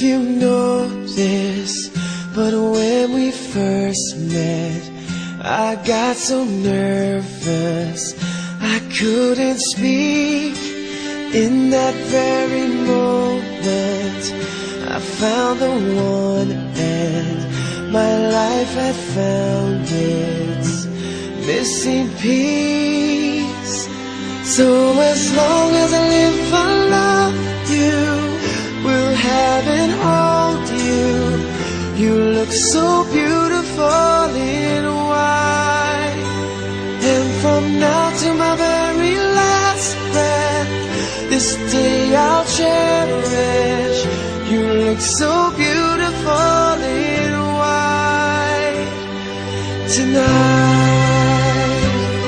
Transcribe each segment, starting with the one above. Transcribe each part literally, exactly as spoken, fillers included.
you know this, but when we first met, I got so nervous I couldn't speak. In that very moment I found the one, and my life had found its missing piece. So as long as I live, I love you, will have and hold you. You look so beautiful in white, and from now to my very last breath, this day I'll cherish. You look so beautiful in white tonight.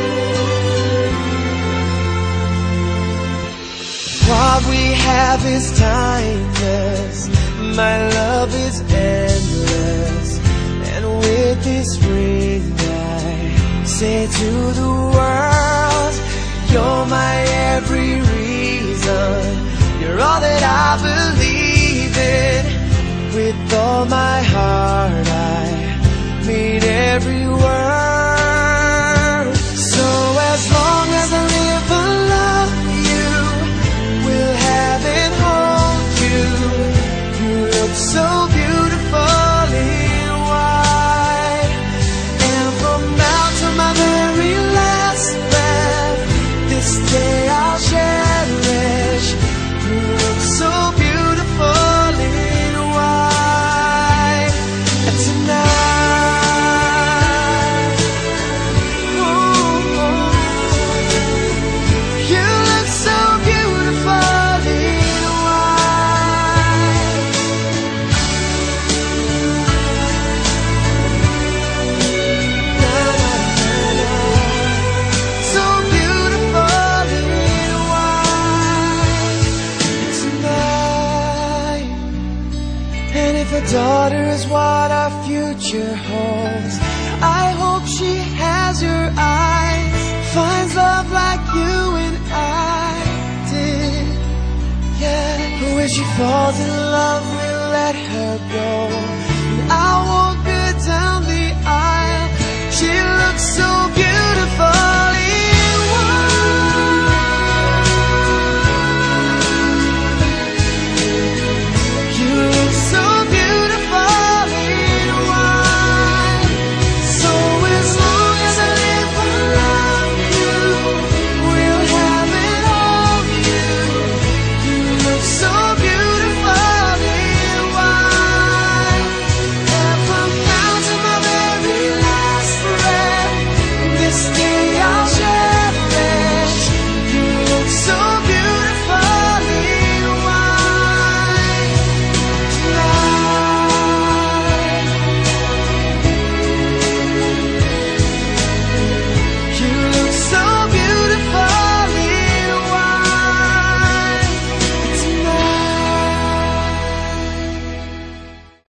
What we have is timeless, my love is endless, and with this ring I say to the world, you're my every reason, you're all that I believe in. With all my heart I mean every word. So as long as I live, I love you, will have and hold you. You look so beautiful in white, and from now to my very last breath, this day I'll cherish. You look so beautiful in white tonight. Ooh, you look so beautiful in white. Na, na, na, na. So beautiful in white tonight. And if a daughter is what our future holds, I hope she has your eyes, finds love like you and I did. Yeah, but when she falls in love, we'll let her go, and I'll walk her down the aisle. She looks so beautiful